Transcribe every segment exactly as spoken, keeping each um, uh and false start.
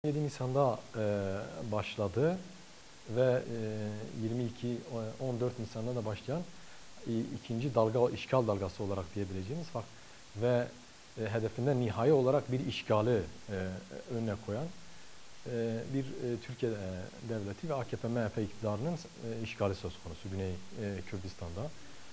yedi Nisan'da e, başladı ve e, yirmi iki on dört Nisan'da da başlayan e, ikinci dalga, işgal dalgası olarak diyebileceğimiz fark ve e, hedefinde nihai olarak bir işgali e, önüne koyan e, bir e, Türkiye devleti ve A K P M H P iktidarının e, işgali söz konusu Güney e, Kürdistan'da.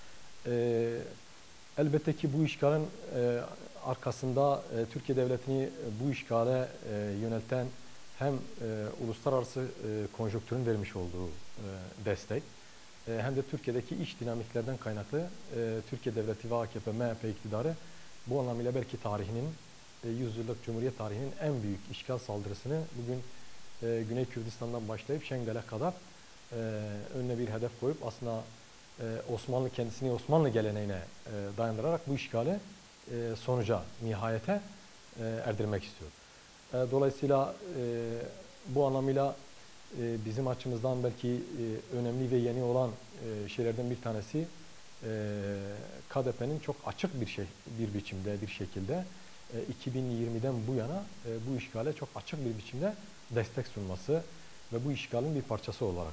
E, elbette ki bu işgalin e, arkasında e, Türkiye devletini bu işgale e, yönelten hem e, uluslararası e, konjonktürün vermiş olduğu e, destek e, hem de Türkiye'deki iç dinamiklerden kaynaklı e, Türkiye devleti ve A K P M H P iktidarı bu anlamıyla belki tarihinin e, yüzyıllık Cumhuriyet tarihinin en büyük işgal saldırısını bugün e, Güney Kürdistan'dan başlayıp Şengal'e kadar e, önüne bir hedef koyup aslında e, Osmanlı kendisini Osmanlı geleneğine e, dayandırarak bu işgali e, sonuca, nihayete e, erdirmek istiyor. E, dolayısıyla e, bu anlamıyla e, bizim açımızdan belki e, önemli ve yeni olan e, şeylerden bir tanesi e, K D P'nin çok açık bir şey, bir biçimde, bir şekilde e, iki bin yirmiden bu yana e, bu işgale çok açık bir biçimde destek sunması ve bu işgalin bir parçası olarak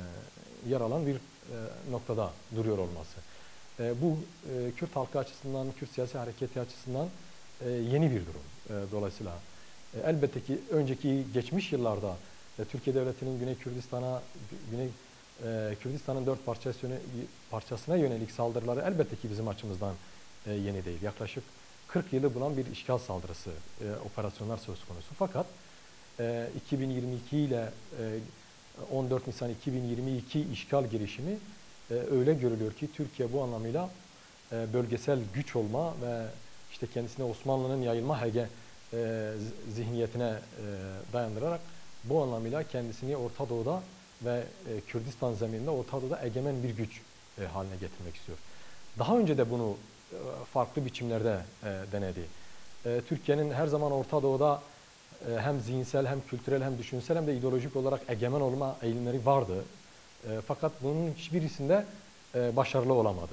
e, yer alan bir e, noktada duruyor olması. E, bu e, Kürt halkı açısından, Kürt siyasi hareketi açısından e, yeni bir durum. E, dolayısıyla e, elbette ki önceki geçmiş yıllarda e, Türkiye Devleti'nin Güney Kürdistan'a, Güney e, Kürdistan'ın dört parçasına, parçasına yönelik saldırıları elbette ki bizim açımızdan e, yeni değil. Yaklaşık kırk yılı bulan bir işgal saldırısı, e, operasyonlar söz konusu. Fakat e, iki bin yirmi iki ile e, on dört Nisan iki bin yirmi iki işgal girişimi e, öyle görülüyor ki Türkiye bu anlamıyla e, bölgesel güç olma ve işte kendisine Osmanlı'nın yayılma hege e, zihniyetine e, dayandırarak bu anlamıyla kendisini Orta Doğu'da ve e, Kürdistan zemininde Orta Doğu'da egemen bir güç e, haline getirmek istiyor. Daha önce de bunu e, farklı biçimlerde e, denedi. E, Türkiye'nin her zaman Orta Doğu'da e, hem zihinsel hem kültürel hem düşünsel hem de ideolojik olarak egemen olma eğilimleri vardı. E, fakat bunun hiçbirisinde e, başarılı olamadı.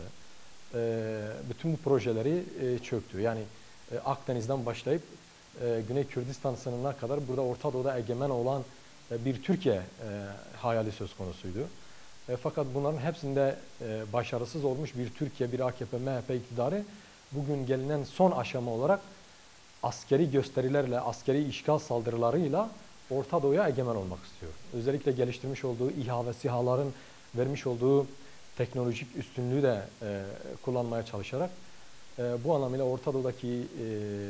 E, bütün bu projeleri e, çöktü. Yani e, Akdeniz'den başlayıp e, Güney Kürdistan sınırına kadar burada Orta Doğu'da egemen olan e, bir Türkiye e, hayali söz konusuydu. E, fakat bunların hepsinde e, başarısız olmuş bir Türkiye, bir A K P M H P iktidarı bugün gelinen son aşama olarak askeri gösterilerle, askeri işgal saldırılarıyla Orta Doğu'ya egemen olmak istiyor. Özellikle geliştirmiş olduğu İHA ve SİHA'ların vermiş olduğu teknolojik üstünlüğü de e, kullanmaya çalışarak e, bu anlamıyla Orta Doğu'daki e,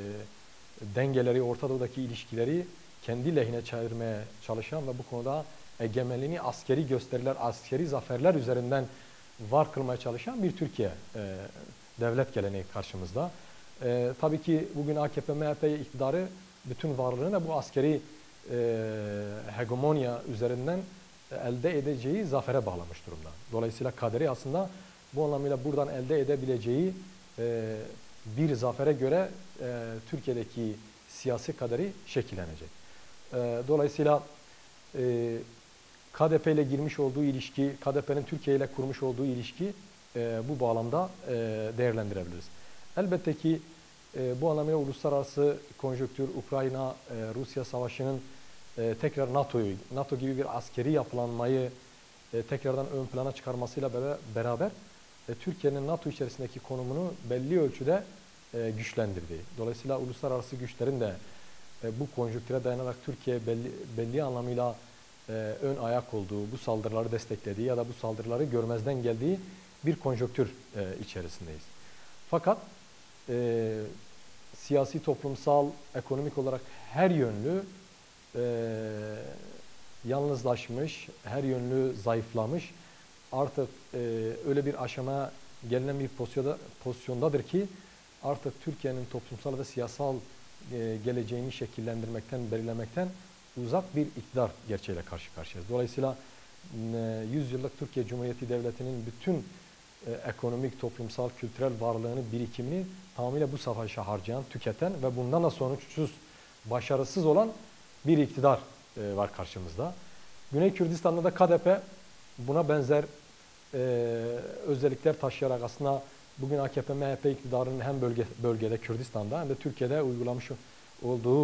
dengeleri, Orta Doğu'daki ilişkileri kendi lehine çevirmeye çalışan ve bu konuda egemenliğini askeri gösteriler, askeri zaferler üzerinden var kılmaya çalışan bir Türkiye e, devlet geleneği karşımızda. E, tabii ki bugün A K P M H P iktidarı bütün varlığını bu askeri e, hegemonya üzerinden elde edeceği zafere bağlamış durumda. Dolayısıyla kaderi aslında bu anlamıyla buradan elde edebileceği e, bir zafere göre e, Türkiye'deki siyasi kaderi şekillenecek. E, dolayısıyla e, K D P ile girmiş olduğu ilişki, K D P'nin Türkiye ile kurmuş olduğu ilişki e, bu bağlamda e, değerlendirebiliriz. Elbette ki e, bu anlamıyla uluslararası konjonktür, Ukrayna, e, Rusya savaşının e, tekrar NATO'yu, NATO gibi bir askeri yapılanmayı e, tekrardan ön plana çıkarmasıyla beraber e, Türkiye'nin NATO içerisindeki konumunu belli ölçüde e, güçlendirdi. Dolayısıyla uluslararası güçlerin de e, bu konjonktüre dayanarak Türkiye belli, belli anlamıyla e, ön ayak olduğu, bu saldırıları desteklediği ya da bu saldırıları görmezden geldiği bir konjonktür e, içerisindeyiz. Fakat e, siyasi, toplumsal, ekonomik olarak her yönlü e, yalnızlaşmış, her yönlü zayıflamış, artık e, öyle bir aşamaya gelinen bir pozisyonda, pozisyondadır ki artık Türkiye'nin toplumsal ve siyasal e, geleceğini şekillendirmekten, belirlemekten uzak bir iktidar gerçeğiyle karşı karşıyayız. Dolayısıyla e, yüz yıllık Türkiye Cumhuriyeti Devleti'nin bütün e, ekonomik, toplumsal, kültürel varlığını, birikimini tamamıyla bu savaşa harcayan, tüketen ve bundan da sonuçsuz, başarısız olan bir iktidar e, var karşımızda. Güney Kürdistan'da da K D P buna benzer e, özellikler taşıyarak aslında bugün A K P M H P iktidarının hem bölge, bölgede Kürdistan'da hem de Türkiye'de uygulamış olduğu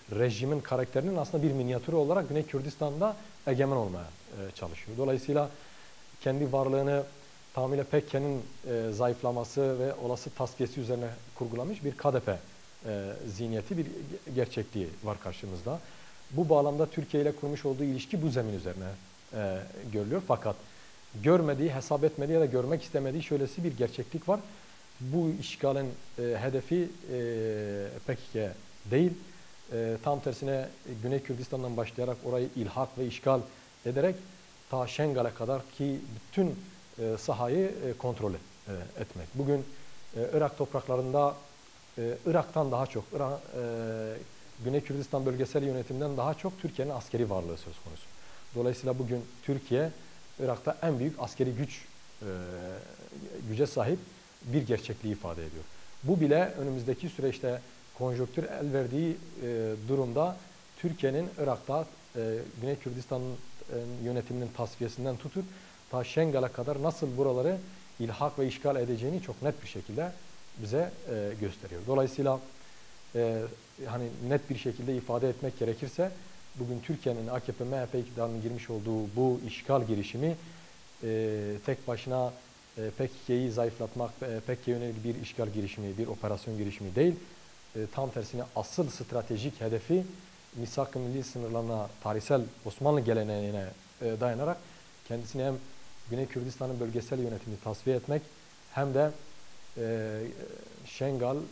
rejimin karakterinin aslında bir minyatürü olarak Güney Kürdistan'da egemen olmaya e, çalışıyor. Dolayısıyla kendi varlığını tamamıyla P K K'nin e, zayıflaması ve olası tasfiyesi üzerine kurgulamış bir K D P e, zihniyeti, bir gerçekliği var karşımızda. Bu bağlamda Türkiye ile kurmuş olduğu ilişki bu zemin üzerine e, görülüyor. Fakat görmediği, hesap etmediği ya da görmek istemediği şöylesi bir gerçeklik var. Bu işgalin e, hedefi e, P K K değil. E, tam tersine Güney Kürdistan'dan başlayarak orayı ilhak ve işgal ederek ta Şengal'e kadar ki bütün e, sahayı e, kontrol e, etmek. Bugün e, Irak topraklarında e, Irak'tan daha çok, Irak, e, Güney Kürdistan bölgesel yönetimden daha çok Türkiye'nin askeri varlığı söz konusu. Dolayısıyla bugün Türkiye Irak'ta en büyük askeri güç e, güce sahip bir gerçekliği ifade ediyor. Bu bile önümüzdeki süreçte konjonktür el verdiği e, durumda Türkiye'nin Irak'ta e, Güney Kürdistan e, yönetiminin tasfiyesinden tutup ta Şengal'e kadar nasıl buraları ilhak ve işgal edeceğini çok net bir şekilde bize e, gösteriyor. Dolayısıyla e, hani net bir şekilde ifade etmek gerekirse bugün Türkiye'nin A K P M H P iktidarının girmiş olduğu bu işgal girişimi e, tek başına e, P K K'yi zayıflatmak, e, P K K'ye yönelik bir işgal girişimi, bir operasyon girişimi değil. E, tam tersine asıl stratejik hedefi misak-ı milli sınırlarına, tarihsel Osmanlı geleneğine e, dayanarak kendisini hem Güney Kürdistan'ın bölgesel yönetimini tasfiye etmek hem de e, Şengal e,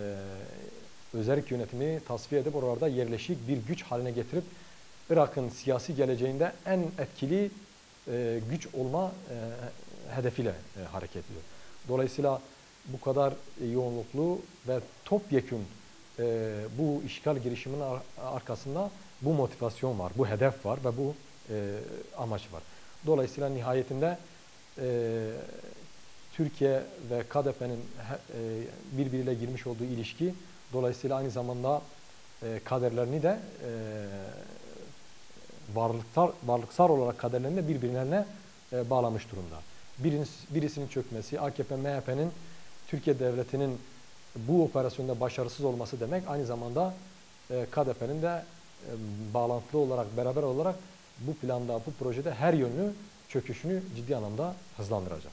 özerk yönetimi tasfiye edip oralarda yerleşik bir güç haline getirip Irak'ın siyasi geleceğinde en etkili e, güç olma e, hedefiyle e, hareket ediyor. Dolayısıyla bu kadar yoğunluklu ve topyekün e, bu işgal girişiminin ar arkasında bu motivasyon var, bu hedef var ve bu e, amaç var. Dolayısıyla nihayetinde e, Türkiye ve K D P'nin e, birbiriyle girmiş olduğu ilişki dolayısıyla aynı zamanda e, kaderlerini de e, varlıksal, varlıksal olarak kaderlerini de birbirlerine e, bağlamış durumda. Birisi, birisinin çökmesi, A K P M H P'nin Türkiye Devleti'nin bu operasyonda başarısız olması demek aynı zamanda e, K D P'nin de e, bağlantılı olarak, beraber olarak bu planda, bu projede her yönlü çöküşünü ciddi anlamda hızlandıracak.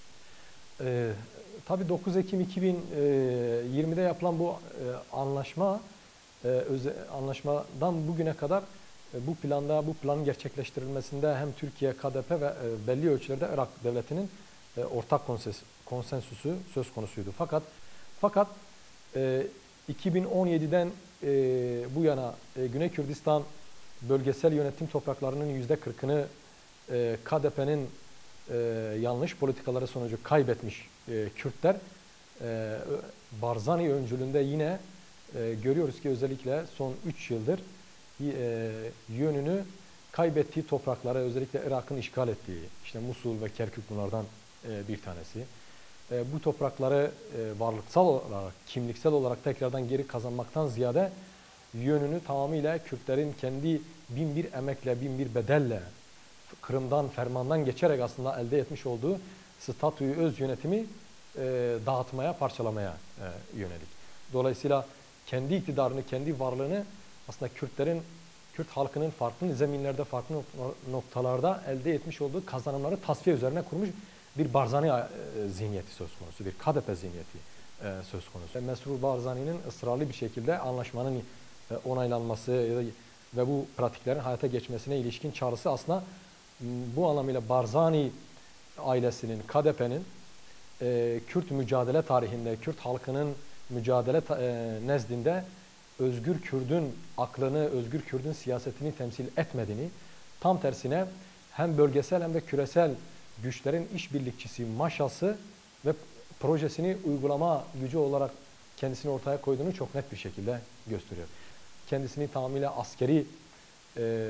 E, tabii dokuz Ekim iki bin yirmide yapılan bu e, anlaşma, e, öze, anlaşmadan bugüne kadar e, bu planda, bu planın gerçekleştirilmesinde hem Türkiye, K D P ve e, belli ölçülerde Irak Devleti'nin e, ortak konsens, konsensüsü söz konusuydu. Fakat fakat e, iki bin on yediden e, bu yana e, Güney Kürdistan bölgesel yönetim topraklarının yüzde kırkını e, K D P'nin e, yanlış politikaları sonucu kaybetmiş e, Kürtler e, Barzani öncülüğünde yine e, görüyoruz ki özellikle son üç yıldır e, yönünü kaybettiği topraklara, özellikle Irak'ın işgal ettiği, işte Musul ve Kerkük bunlardan e, bir tanesi. E, bu toprakları e, varlıksal olarak, kimliksel olarak tekrardan geri kazanmaktan ziyade yönünü tamamıyla Kürtlerin kendi bin bir emekle, bin bir bedelle, Kırım'dan, Ferman'dan geçerek aslında elde etmiş olduğu statüyü, öz yönetimi e, dağıtmaya, parçalamaya e, yönelik. Dolayısıyla kendi iktidarını, kendi varlığını aslında Kürtlerin, Kürt halkının farklı zeminlerde, farklı noktalarda elde etmiş olduğu kazanımları tasfiye üzerine kurmuş bir Barzani e, zihniyeti söz konusu, bir K D P zihniyeti e, söz konusu. Mesrur Barzani'nin ısrarlı bir şekilde anlaşmanın e, onaylanması ve bu pratiklerin hayata geçmesine ilişkin çağrısı aslında bu anlamıyla Barzani ailesinin, K D P'nin e, Kürt mücadele tarihinde, Kürt halkının mücadele e, nezdinde özgür Kürt'ün aklını, özgür Kürt'ün siyasetini temsil etmediğini, tam tersine hem bölgesel hem de küresel güçlerin işbirlikçisi, maşası ve projesini uygulama gücü olarak kendisini ortaya koyduğunu çok net bir şekilde gösteriyor. Kendisini tamamıyla askeri e,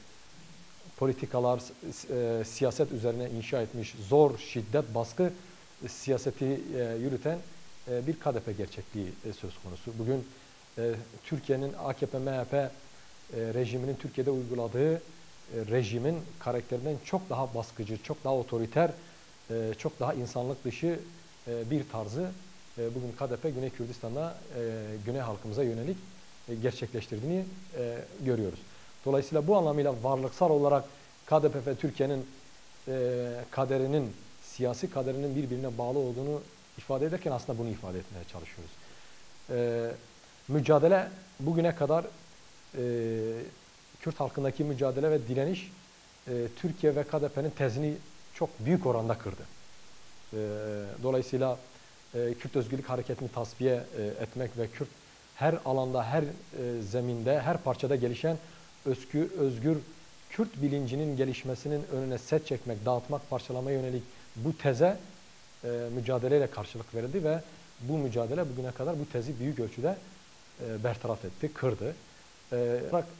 politikalar, e, siyaset üzerine inşa etmiş, zor, şiddet, baskı e, siyaseti e, yürüten e, bir K D P gerçekliği e, söz konusu. Bugün e, Türkiye'nin A K P M H P e, rejiminin Türkiye'de uyguladığı e, rejimin karakterinden çok daha baskıcı, çok daha otoriter, e, çok daha insanlık dışı e, bir tarzı e, bugün K D P Güney Kürdistan'da e, Güney halkımıza yönelik e, gerçekleştirdiğini e, görüyoruz. Dolayısıyla bu anlamıyla varlıksal olarak K D P ve Türkiye'nin e, kaderinin, siyasi kaderinin birbirine bağlı olduğunu ifade ederken aslında bunu ifade etmeye çalışıyoruz. E, mücadele bugüne kadar e, Kürt halkındaki mücadele ve direniş e, Türkiye ve K D P'nin tezini çok büyük oranda kırdı. E, dolayısıyla e, Kürt Özgürlük Hareketi'ni tasfiye e, etmek ve Kürt her alanda, her e, zeminde, her parçada gelişen özgür, özgür Kürt bilincinin gelişmesinin önüne set çekmek, dağıtmak, parçalamaya yönelik bu teze e, mücadeleyle karşılık verildi ve bu mücadele bugüne kadar bu tezi büyük ölçüde e, bertaraf etti, kırdı. E,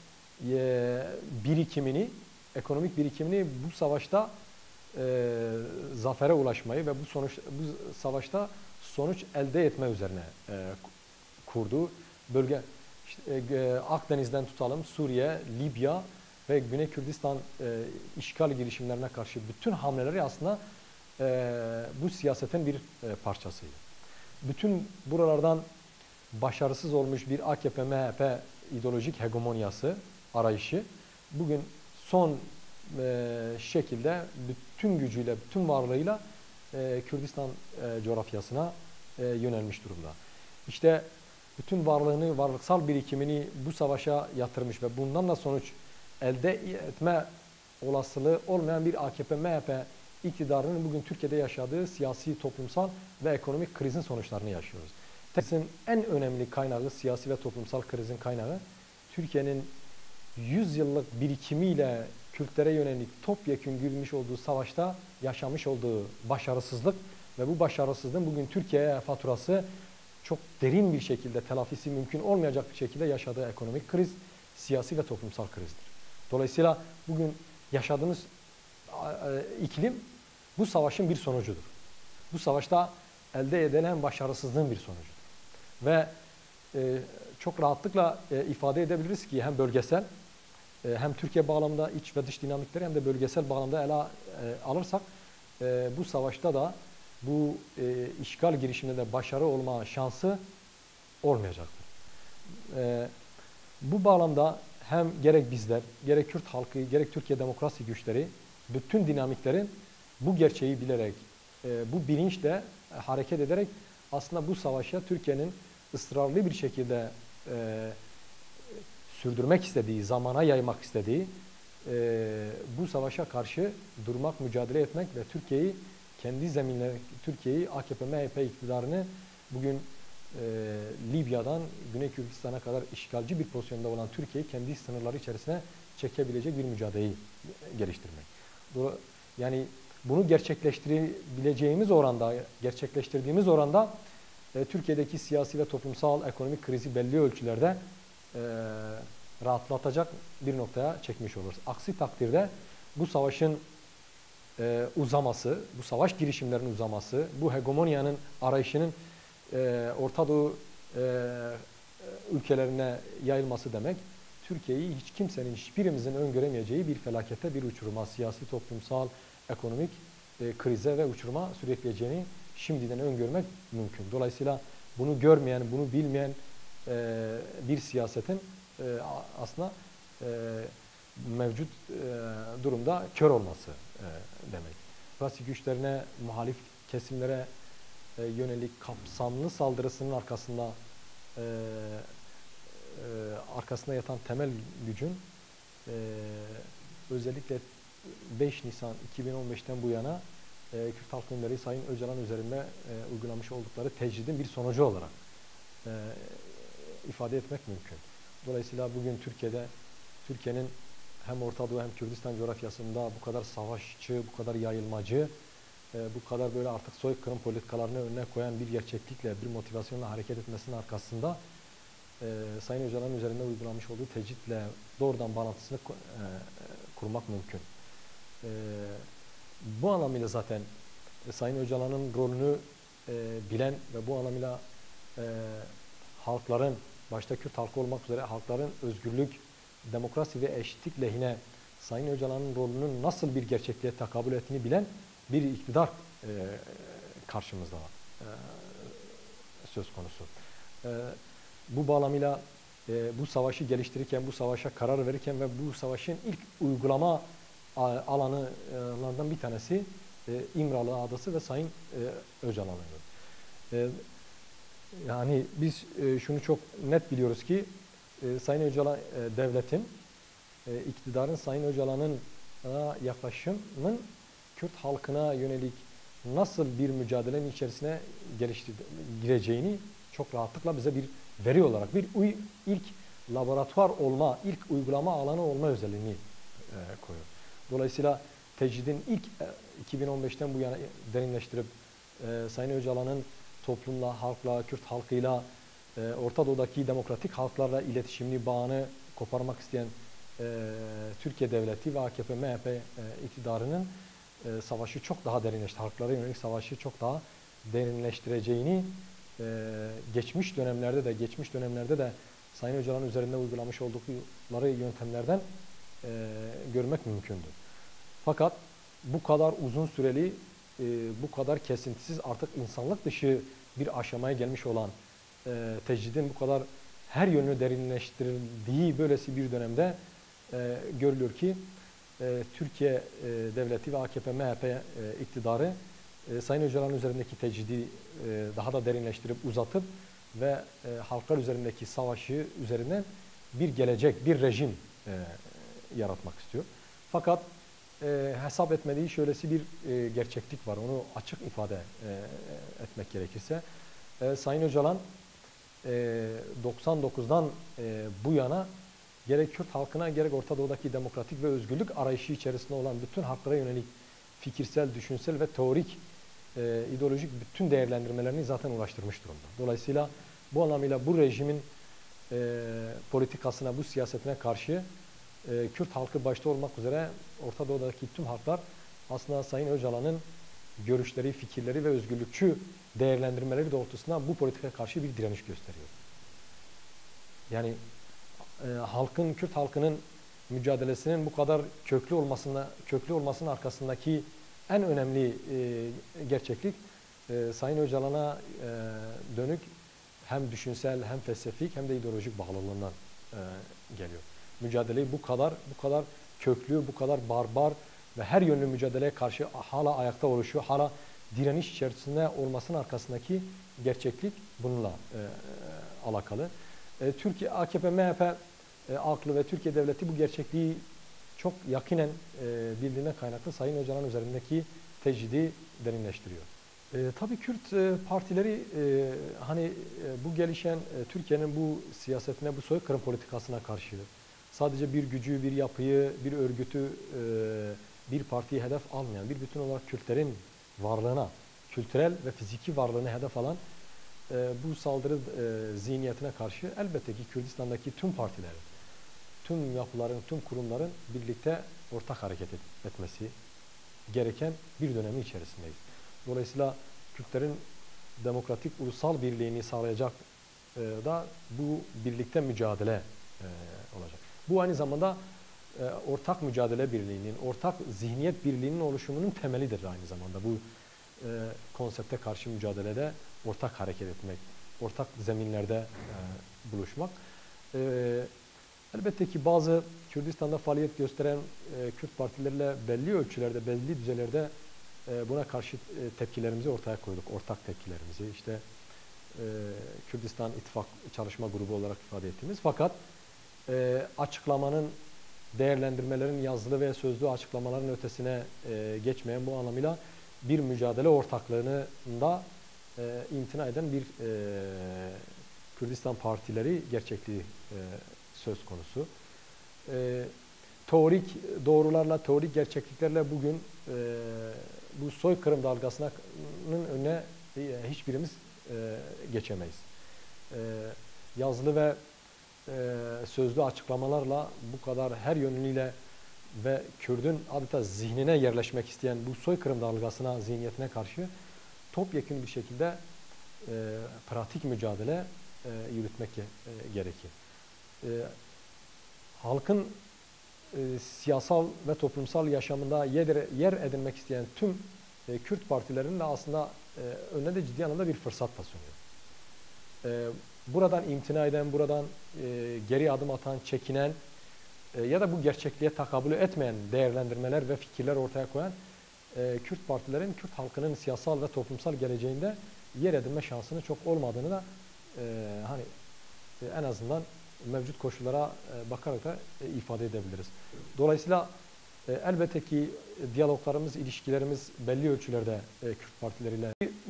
e, birikimini, ekonomik birikimini bu savaşta e, zafere ulaşmayı ve bu sonuç, bu savaşta sonuç elde etme üzerine e, kurdu. Bölge işte, e, Akdeniz'den tutalım, Suriye, Libya ve Güney Kürdistan e, işgal girişimlerine karşı bütün hamleleri aslında e, bu siyasetin bir e, parçasıydı. Bütün buralardan başarısız olmuş bir A K P M H P ideolojik hegemonyası arayışı bugün son e, şekilde bütün gücüyle, bütün varlığıyla e, Kürdistan e, coğrafyasına e, yönelmiş durumda. İşte bütün varlığını, varlıksal birikimini bu savaşa yatırmış ve bundan da sonuç elde etme olasılığı olmayan bir A K P M H P iktidarının bugün Türkiye'de yaşadığı siyasi, toplumsal ve ekonomik krizin sonuçlarını yaşıyoruz. Krizin en önemli kaynağı, siyasi ve toplumsal krizin kaynağı, Türkiye'nin yüz yıllık birikimiyle Kürtlere yönelik topyekün girmiş olduğu savaşta yaşamış olduğu başarısızlık ve bu başarısızlığın bugün Türkiye'ye faturası çok derin bir şekilde telafisi mümkün olmayacak bir şekilde yaşadığı ekonomik kriz, siyasi ve toplumsal krizdir. Dolayısıyla bugün yaşadığımız iklim bu savaşın bir sonucudur. Bu savaşta elde edilen başarısızlığın bir sonucudur. Ve e, çok rahatlıkla e, ifade edebiliriz ki hem bölgesel e, hem Türkiye bağlamında iç ve dış dinamikleri hem de bölgesel bağlamda ele e, alırsak e, bu savaşta da bu e, işgal girişiminde başarı olma şansı olmayacaktır. E, bu bağlamda hem gerek bizler, gerek Kürt halkı, gerek Türkiye demokrasi güçleri bütün dinamiklerin bu gerçeği bilerek, e, bu bilinçle e, hareket ederek aslında bu savaşa Türkiye'nin ısrarlı bir şekilde e, sürdürmek istediği, zamana yaymak istediği e, bu savaşa karşı durmak, mücadele etmek ve Türkiye'yi kendi zeminleri, Türkiye'yi A K P M H P iktidarını bugün e, Libya'dan Güney Kürdistan'a kadar işgalci bir pozisyonda olan Türkiye'yi kendi sınırları içerisine çekebilecek bir mücadeleyi geliştirmek. Yani bunu gerçekleştirebileceğimiz oranda, gerçekleştirdiğimiz oranda e, Türkiye'deki siyasi ve toplumsal ekonomik krizi belli ölçülerde e, rahatlatacak bir noktaya çekmiş oluruz. Aksi takdirde bu savaşın e, uzaması, bu savaş girişimlerinin uzaması, bu hegemonyanın arayışının e, Orta Doğu e, ülkelerine yayılması demek, Türkiye'yi hiç kimsenin, hiçbirimizin öngöremeyeceği bir felakete, bir uçuruma, siyasi, toplumsal, ekonomik e, krize ve uçuruma sürükleyeceğini şimdiden öngörmek mümkün. Dolayısıyla bunu görmeyen, bunu bilmeyen e, bir siyasetin e, aslında e, mevcut e, durumda kör olması e, demek. Demokrasi güçlerine, muhalif kesimlere e, yönelik kapsamlı saldırısının arkasında e, e, arkasında yatan temel gücün e, özellikle beş Nisan iki bin on beş'ten bu yana e, Kürt Halk Önderi Sayın Öcalan üzerinde e, uygulamış oldukları tecridin bir sonucu olarak e, ifade etmek mümkün. Dolayısıyla bugün Türkiye'de, Türkiye'nin hem Orta Doğu hem Kürdistan coğrafyasında bu kadar savaşçı, bu kadar yayılmacı, e, bu kadar böyle artık soykırım politikalarını önüne koyan bir gerçeklikle, bir motivasyonla hareket etmesinin arkasında e, Sayın Öcalan'ın üzerinde uygulamış olduğu tecritle doğrudan bağlantısını e, kurmak mümkün. E, bu anlamıyla zaten e, Sayın Öcalan'ın rolünü e, bilen ve bu anlamıyla e, halkların, başta Kürt halkı olmak üzere halkların özgürlük, demokrasi ve eşitlik lehine Sayın Öcalan'ın rolünün nasıl bir gerçekliğe tekabül ettiğini bilen bir iktidar e, karşımızda e, söz konusu. E, bu bağlamıyla e, bu savaşı geliştirirken, bu savaşa karar verirken ve bu savaşın ilk uygulama alanlarından bir tanesi e, İmralı Adası ve Sayın e, Öcalan'ıydı. E, yani biz e, şunu çok net biliyoruz ki e, Sayın Öcalan e, devletin, e, iktidarın Sayın Öcalan'ın yaklaşımının Kürt halkına yönelik nasıl bir mücadelenin içerisine gireceğini çok rahatlıkla bize bir veri olarak, bir ilk laboratuvar olma, ilk uygulama alanı olma özelliğini e, koyuyor. Dolayısıyla tecridin ilk e, iki bin on beşten bu yana derinleştirip e, Sayın Öcalan'ın toplumla, halkla, Kürt halkıyla, e, Orta Doğu'daki demokratik halklarla iletişimini, bağını koparmak isteyen e, Türkiye Devleti ve A K P M H P e, iktidarının e, savaşı çok daha derinleşti. Halklara yönelik savaşı çok daha derinleştireceğini e, geçmiş dönemlerde de geçmiş dönemlerde de Sayın Öcalan'ın üzerinde uygulamış oldukları yöntemlerden e, görmek mümkündü. Fakat bu kadar uzun süreli, e, bu kadar kesintisiz, artık insanlık dışı bir aşamaya gelmiş olan e, tecridin bu kadar her yönünü derinleştirildiği böylesi bir dönemde e, görülüyor ki e, Türkiye e, Devleti ve A K P M H P e, iktidarı e, Sayın Öcalan'ın üzerindeki tecridi e, daha da derinleştirip uzatıp ve e, halklar üzerindeki savaşı üzerinden bir gelecek, bir rejim e, yaratmak istiyor. Fakat e, hesap etmediği şöylesi bir e, gerçeklik var. Onu açık ifade e, etmek gerekirse. E, Sayın Öcalan e, doksan dokuzdan e, bu yana gerek Kürt halkına gerek Orta Doğu'daki demokratik ve özgürlük arayışı içerisinde olan bütün halklara yönelik fikirsel, düşünsel ve teorik, e, ideolojik bütün değerlendirmelerini zaten ulaştırmış durumda. Dolayısıyla bu anlamıyla bu rejimin e, politikasına, bu siyasetine karşı e, Kürt halkı başta olmak üzere Orta Doğu'daki tüm halklar aslında Sayın Öcalan'ın görüşleri, fikirleri ve özgürlükçü değerlendirmeleri doğrultusunda bu politikaya karşı bir direniş gösteriyor. Yani e, halkın, Kürt halkının mücadelesinin bu kadar köklü olmasına, köklü olmasının arkasındaki en önemli e, gerçeklik e, Sayın Öcalan'a e, dönük hem düşünsel hem felsefik hem de ideolojik bağlılığından e, geliyor. Mücadeleyi bu kadar bu kadar köklü, bu kadar barbar ve her yönlü mücadeleye karşı hala ayakta oluşu, hala direniş içerisinde olmasının arkasındaki gerçeklik bununla e, alakalı. E, Türkiye A K P M H P e, aklı ve Türkiye Devleti bu gerçekliği çok yakinen e, bildiğine kaynaklı Sayın Öcalan üzerindeki tecridi derinleştiriyor. E, tabii Kürt e, partileri e, hani e, bu gelişen e, Türkiye'nin bu siyasetine, bu soykırım politikasına karşı sadece bir gücü, bir yapıyı, bir örgütü, e, bir partiyi hedef almayan, bir bütün olarak Kürtlerin varlığına, kültürel ve fiziki varlığını hedef alan e, bu saldırı e, zihniyetine karşı elbette ki Kürdistan'daki tüm partilerin, tüm yapıların, tüm kurumların birlikte ortak hareket et, etmesi gereken bir dönemi içerisindeyiz. Dolayısıyla Kürtlerin demokratik ulusal birliğini sağlayacak e, da bu birlikte mücadele e, olacak. Bu aynı zamanda e, ortak mücadele birliğinin, ortak zihniyet birliğinin oluşumunun temelidir aynı zamanda. Bu e, konsepte karşı mücadelede ortak hareket etmek, ortak zeminlerde e, buluşmak. E, elbette ki bazı Kürdistan'da faaliyet gösteren e, Kürt partileriyle belli ölçülerde, belli düzeylerde e, buna karşı e, tepkilerimizi ortaya koyduk, ortak tepkilerimizi. İşte e, Kürdistan İttifak Çalışma Grubu olarak ifade ettiğimiz. Fakat e, açıklamanın, değerlendirmelerin yazılı ve sözlü açıklamaların ötesine e, geçmeyen bu anlamıyla bir mücadele ortaklığını da e, imtina eden bir e, Kürdistan partileri gerçekliği e, söz konusu. E, teorik doğrularla, teorik gerçekliklerle bugün e, bu soykırım dalgasının önüne e, hiçbirimiz e, geçemeyiz. E, yazılı ve e, sözlü açıklamalarla bu kadar her yönüyle ve Kürdün adeta zihnine yerleşmek isteyen bu soykırım dalgasına, zihniyetine karşı topyekün bir şekilde e, pratik mücadele e, yürütmek e, gerekir. E, halkın e, siyasal ve toplumsal yaşamında yer, yer edinmek isteyen tüm e, Kürt partilerinin de aslında e, önüne de ciddi anlamda bir fırsat da sunuyor. E, buradan imtina eden, buradan e, geri adım atan, çekinen e, ya da bu gerçekliğe takabül etmeyen değerlendirmeler ve fikirler ortaya koyan e, Kürt partilerin Kürt halkının siyasal ve toplumsal geleceğinde yer edinme şansının çok olmadığını da e, hani e, en azından mevcut koşullara e, bakarak da e, ifade edebiliriz. Dolayısıyla e, elbette ki e, diyaloglarımız, ilişkilerimiz belli ölçülerde e, Kürt partileriyle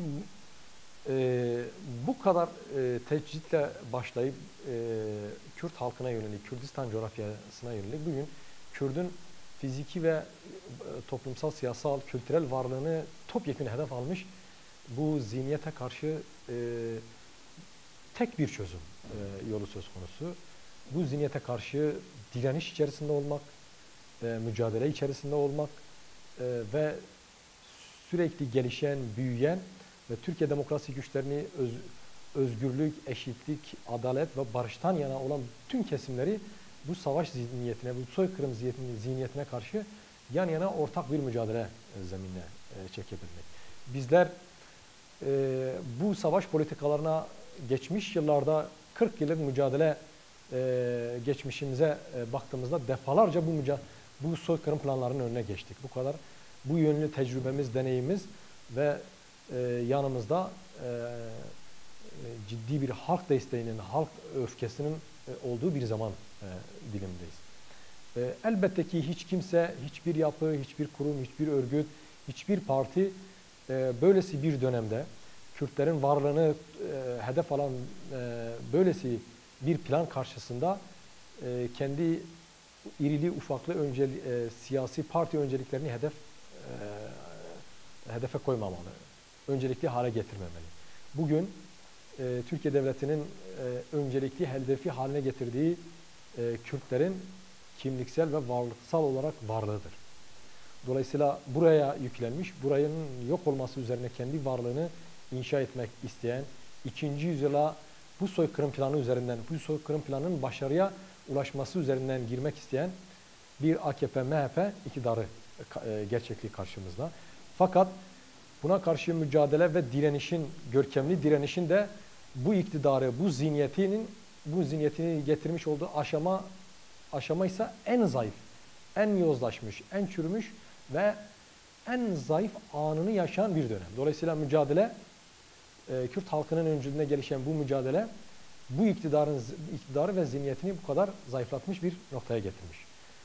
e, bu kadar e, tecritle başlayıp e, Kürt halkına yönelik, Kürdistan coğrafyasına yönelik bugün Kürt'ün fiziki ve e, toplumsal, siyasal, kültürel varlığını topyekun hedef almış bu zihniyete karşı e, tek bir çözüm e, yolu söz konusu. Bu zihniyete karşı direniş içerisinde olmak, e, mücadele içerisinde olmak e, ve sürekli gelişen, büyüyen ve Türkiye demokrasi güçlerini öz, özgürlük, eşitlik, adalet ve barıştan yana olan tüm kesimleri bu savaş zihniyetine, bu soykırım zihniyetine karşı yan yana ortak bir mücadele zeminine e, çekebilmek. Bizler e, bu savaş politikalarına geçmiş yıllarda kırk yıllık mücadele e, geçmişimize e, baktığımızda defalarca bu müca bu soykırım planlarının önüne geçtik. Bu kadar bu yönlü tecrübemiz, deneyimimiz ve e, yanımızda e, ciddi bir halk desteğinin, halk öfkesinin e, olduğu bir zaman e, dilimdeyiz. E, elbette ki hiç kimse, hiçbir yapı, hiçbir kurum, hiçbir örgüt, hiçbir parti e, böylesi bir dönemde Kürtlerin varlığını e, hedef alan e, böylesi bir plan karşısında e, kendi irili ufaklı önceli, e, siyasi parti önceliklerini hedef e, hedefe koymamalı. Öncelikli hale getirmemeli. Bugün e, Türkiye Devleti'nin e, öncelikli hedefi haline getirdiği e, Kürtlerin kimliksel ve varlıksal olarak varlığıdır. Dolayısıyla buraya yüklenmiş, buranın yok olması üzerine kendi varlığını inşa etmek isteyen, ikinci yüzyıla bu soykırım planı üzerinden, bu soykırım planının başarıya ulaşması üzerinden girmek isteyen bir A K P M H P iktidarı e, gerçekliği karşımızda. Fakat buna karşı mücadele ve direnişin, görkemli direnişin de bu iktidarı, bu zihniyetinin, bu zihniyetini getirmiş olduğu aşama, aşama ise en zayıf, en yozlaşmış, en çürümüş ve en zayıf anını yaşayan bir dönem. Dolayısıyla mücadele, e, Kürt halkının öncülüğünde gelişen bu mücadele, bu iktidarın iktidarı ve zihniyetini bu kadar zayıflatmış bir noktaya getirmiş.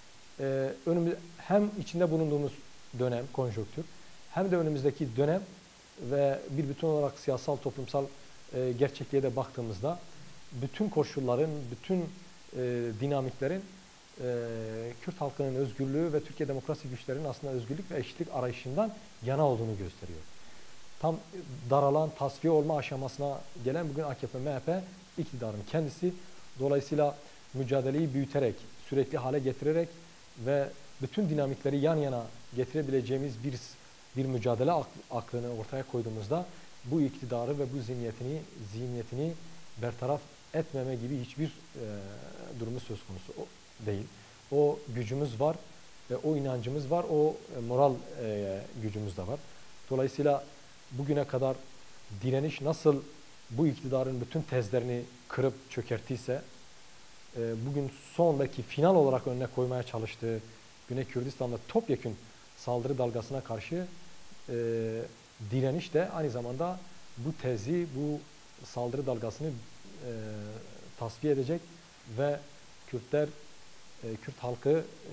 E, önümüz, hem içinde bulunduğumuz dönem, konjonktür, hem de önümüzdeki dönem ve bir bütün olarak siyasal, toplumsal e, gerçekliğe de baktığımızda bütün koşulların, bütün e, dinamiklerin e, Kürt halkının özgürlüğü ve Türkiye demokrasi güçlerinin aslında özgürlük ve eşitlik arayışından yana olduğunu gösteriyor. Tam daralan, tasfiye olma aşamasına gelen bugün A K P M H P iktidarın kendisi. Dolayısıyla mücadeleyi büyüterek, sürekli hale getirerek ve bütün dinamikleri yan yana getirebileceğimiz bir bir mücadele aklını ortaya koyduğumuzda bu iktidarı ve bu zihniyetini zihniyetini bertaraf etmeme gibi hiçbir e, durumu söz konusu değil. O gücümüz var, e, o inancımız var, o e, moral e, gücümüz de var. Dolayısıyla bugüne kadar direniş nasıl bu iktidarın bütün tezlerini kırıp çökerttiyse, e, bugün sondaki final olarak önüne koymaya çalıştığı Güney Kürdistan'da topyekün saldırı dalgasına karşı e, direniş de aynı zamanda bu tezi, bu saldırı dalgasını e, tasfiye edecek ve Kürtler, e, Kürt halkı e,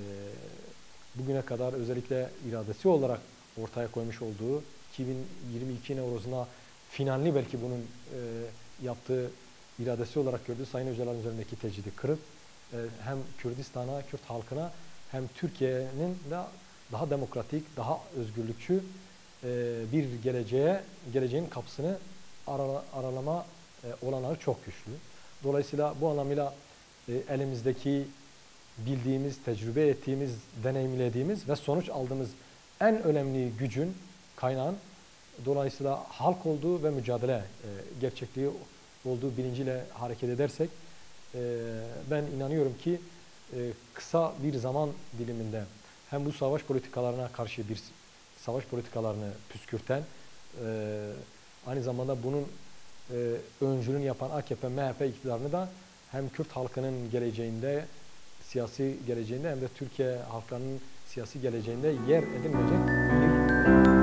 bugüne kadar özellikle iradesi olarak ortaya koymuş olduğu iki bin yirmi iki Nevroz'una finalini belki bunun e, yaptığı iradesi olarak gördüğü Sayın Öcalan üzerindeki tecridi kırıp e, hem Kürdistan'a, Kürt halkına hem Türkiye'nin de daha demokratik, daha özgürlükçü e, bir geleceğe, geleceğin kapısını ara, aralama e, olanağı çok güçlü. Dolayısıyla bu anlamıyla e, elimizdeki bildiğimiz, tecrübe ettiğimiz, deneyimlediğimiz ve sonuç aldığımız en önemli gücün, kaynağın dolayısıyla halk olduğu ve mücadele e, gerçekliği olduğu bilinciyle hareket edersek e, ben inanıyorum ki e, kısa bir zaman diliminde hem bu savaş politikalarına karşı bir savaş politikalarını püskürten, e, aynı zamanda bunun e, öncülüğünü yapan A K P M H P iktidarını da hem Kürt halkının geleceğinde, siyasi geleceğinde hem de Türkiye halklarının siyasi geleceğinde yer edilmeyecek bir